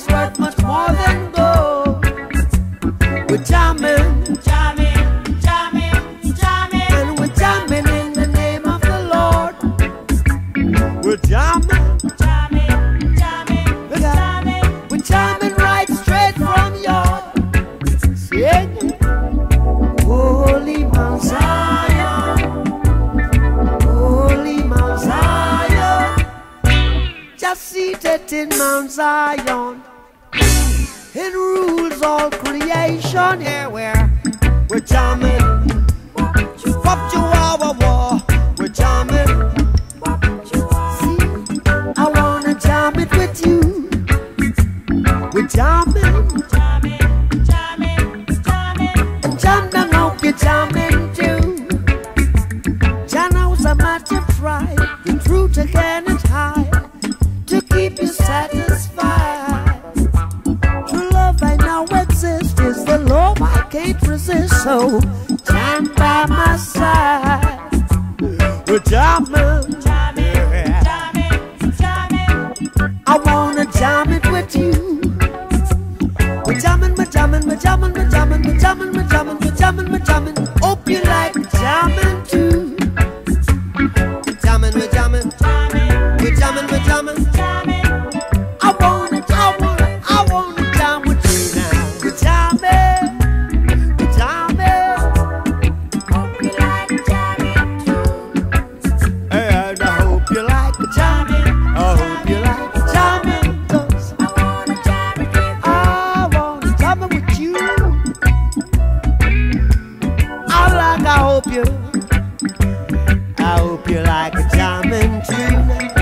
is worth much more than gold. We're jamming, jamming, jamming, jamming, and we're jamming in the name of the Lord. We're jamming, jamming, jamming, jamming. We're jamming right straight from your singing. Holy Mount Zion, Holy Mount Zion, just seated in Mount Zion, it rules all creation. Yeah, we're jamming, wop chihuahua war, we're jamming. See, I wanna jam it with you. We're jamming, jamming, jamming, jamming, and jam down, hope you're jamming too. Jana's a matter of pride, the truth again is high, to keep you satisfied. True love I now exist is the love I can't resist, so jam by my side. We're jamming, jamming, jamming, jamming. I wanna jam it with you. We're jamming, we're jamming, we're jamming, we're jamming, we're jamming, we're jamming, we're jamming, we're jamming. Hope you like jamming too. We're jamming, we're jamming, we're jamming, we're jamming. I wanna jam with you now. We're jamming, we're jamming. Hope you like jamming too. And I hope you like jamming. I hope you like jamming, 'cause I wanna jam it with you. I wanna jam it with you. I hope you like jamming too.